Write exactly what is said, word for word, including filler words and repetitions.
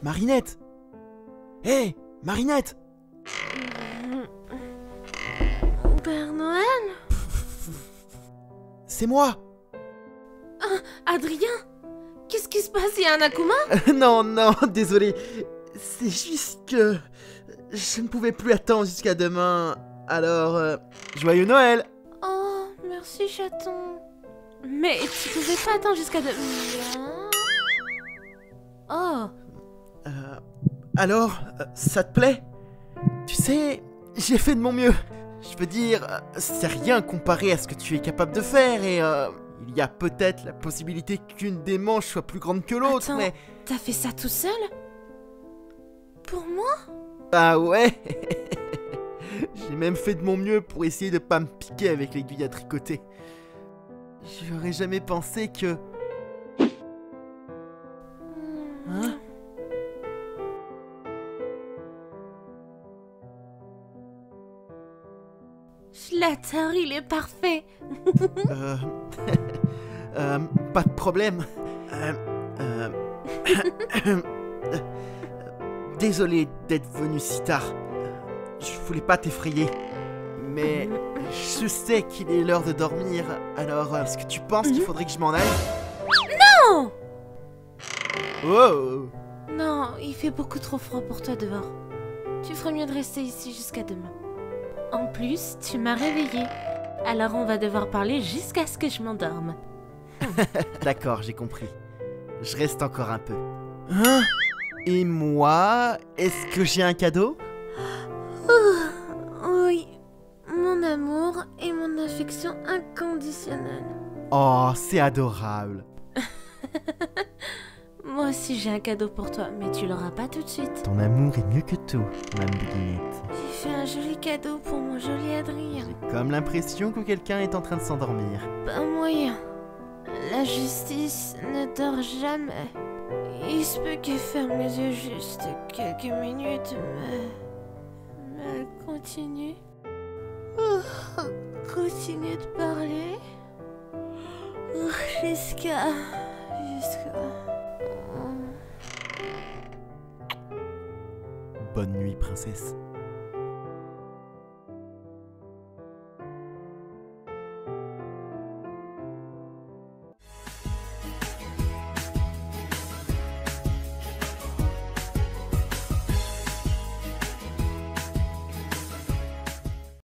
Marinette! Hé, hey, Marinette! Père Noël? C'est moi! Ah, Adrien? Qu'est-ce qui se passe? Il y a un Akuma? Euh, non, non, désolé. C'est juste que... je ne pouvais plus attendre jusqu'à demain. Alors, euh, joyeux Noël! Oh, merci chaton. Mais tu pouvais pas attendre jusqu'à demain. Oh. Euh, alors, euh, ça te plaît? Tu sais, j'ai fait de mon mieux. Je veux dire, euh, c'est rien comparé à ce que tu es capable de faire et euh, il y a peut-être la possibilité qu'une des manches soit plus grande que l'autre, Attends, mais... t'as fait ça tout seul? Pour moi? Ah ouais. J'ai même fait de mon mieux pour essayer de pas me piquer avec l'aiguille à tricoter. J'aurais jamais pensé que... Hein? Je l'adore, il est parfait. euh... euh... Pas de problème. Euh... euh... Désolé d'être venu si tard. Je voulais pas t'effrayer. Mais je sais qu'il est l'heure de dormir. Alors, est-ce que tu penses qu'il faudrait que je m'en aille? Non! Oh! Non, il fait beaucoup trop froid pour toi dehors. Tu ferais mieux de rester ici jusqu'à demain. En plus, tu m'as réveillée. Alors on va devoir parler jusqu'à ce que je m'endorme. D'accord, j'ai compris. Je reste encore un peu. Hein? Et moi, est-ce que j'ai un cadeau? Oh, oui, mon amour et mon affection inconditionnelle. Oh, c'est adorable. Moi aussi j'ai un cadeau pour toi, mais tu l'auras pas tout de suite. Ton amour est mieux que tout, Mme Boulinette. J'ai fait un joli cadeau pour mon joli Adrien. Comme l'impression que quelqu'un est en train de s'endormir. Pas moyen. La justice ne dort jamais. Il se peut qu'elle ferme les yeux juste quelques minutes, mais... mais elle continue. Oh, continue de parler. Oh, jusqu'à... jusqu'à... Bonne nuit, princesse.